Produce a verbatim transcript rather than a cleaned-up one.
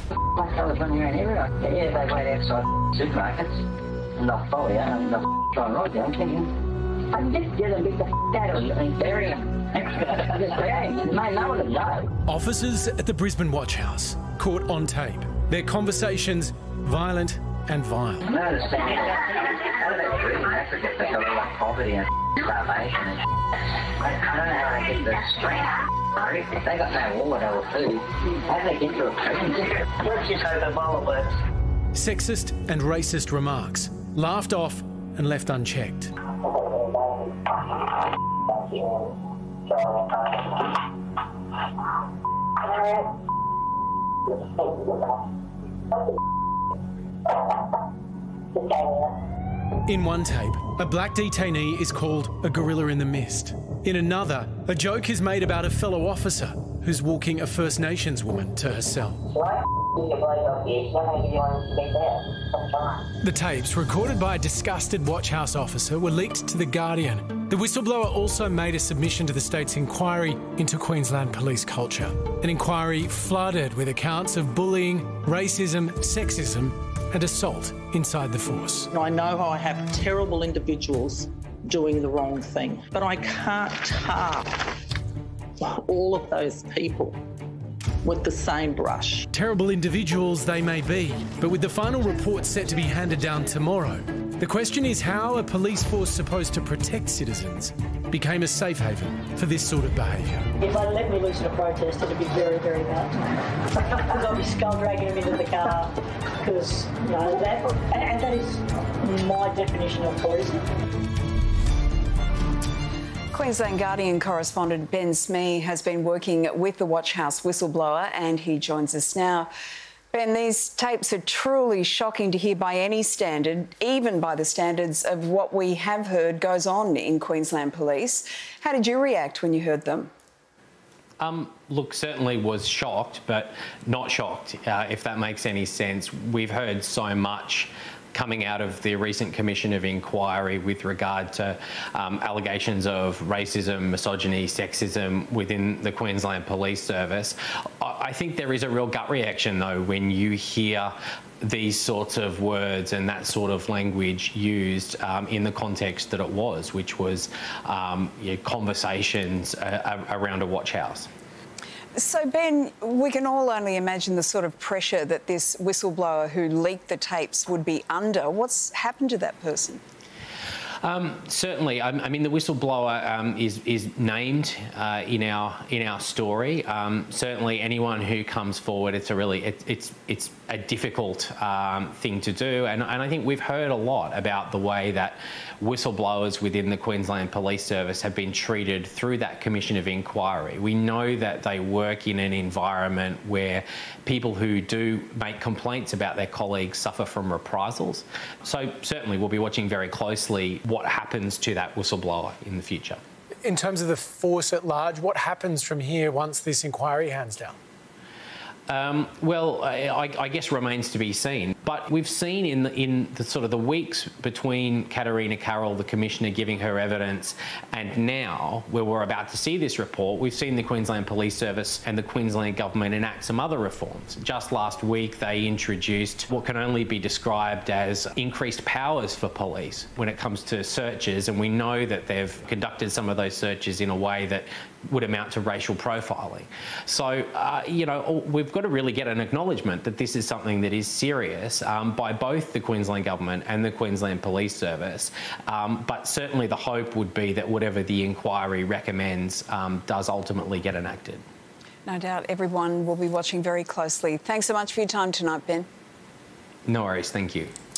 My fellas running around everywhere. Yeah, they wait outside supermarkets and they'll follow you and they'll try and rob you. I'm thinking, I can just get them, beat the f*** out of them and bury them. Just bury them. They know what to know. Officers at the Brisbane Watch House caught on tape. Their conversations violent and vile. I don't understand. How do they treat in Africa? They got a lot of poverty and starvation and I don't know how they get the strength. If they got no water or food, how do they get to a prison? Let's just hope Ebola works. Sexist and racist remarks, laughed off and left unchecked. In one tape, a black detainee is called a gorilla in the mist. In another, a joke is made about a fellow officer who's walking a First Nations woman to her cell. The tapes, recorded by a disgusted Watch House officer, were leaked to The Guardian. The whistleblower also made a submission to the state's inquiry into Queensland Police culture, an inquiry flooded with accounts of bullying, racism, sexism and assault inside the force. I know I have terrible individuals doing the wrong thing, but I can't tar all of those people with the same brush. Terrible individuals they may be, but with the final report set to be handed down tomorrow, the question is how a police force supposed to protect citizens became a safe haven for this sort of behaviour. If they let me loose in a protest, it'd be very, very bad. Because I'll be skull dragging them into the car, because, you know, that, and that is my definition of poison. Queensland Guardian correspondent Ben Smee has been working with the Watch House whistleblower and he joins us now. Ben, these tapes are truly shocking to hear by any standard, even by the standards of what we have heard goes on in Queensland Police. How did you react when you heard them? Um, look, certainly was shocked, but not shocked, uh, if that makes any sense. We've heard so much coming out of the recent Commission of Inquiry with regard to um, allegations of racism, misogyny, sexism within the Queensland Police Service. I think there is a real gut reaction, though, when you hear these sorts of words and that sort of language used um, in the context that it was, which was um, you know, conversations uh, around a watch house. So, Ben, we can all only imagine the sort of pressure that this whistleblower who leaked the tapes would be under. What's happened to that person? Um, certainly, I, I mean the whistleblower um, is is named uh, in our in our story. Um, certainly, anyone who comes forward, it's a really it, it's it's a difficult um, thing to do, and, and I think we've heard a lot about the way that whistleblowers within the Queensland Police Service have been treated through that Commission of Inquiry. We know that they work in an environment where people who do make complaints about their colleagues suffer from reprisals. So certainly, we'll be watching very closely what happens to that whistleblower in the future. In terms of the force at large, what happens from here once this inquiry hands down? Um, well, I, I guess remains to be seen. But we've seen in the, in the sort of the weeks between Katarina Carroll, the Commissioner, giving her evidence, and now, where we're about to see this report, we've seen the Queensland Police Service and the Queensland Government enact some other reforms. Just last week, they introduced what can only be described as increased powers for police when it comes to searches, and we know that they've conducted some of those searches in a way that would amount to racial profiling. So, uh, you know, we've got to really get an acknowledgement that this is something that is serious um, by both the Queensland Government and the Queensland Police Service. Um, but certainly the hope would be that whatever the inquiry recommends um, does ultimately get enacted. No doubt everyone will be watching very closely. Thanks so much for your time tonight, Ben. No worries, thank you.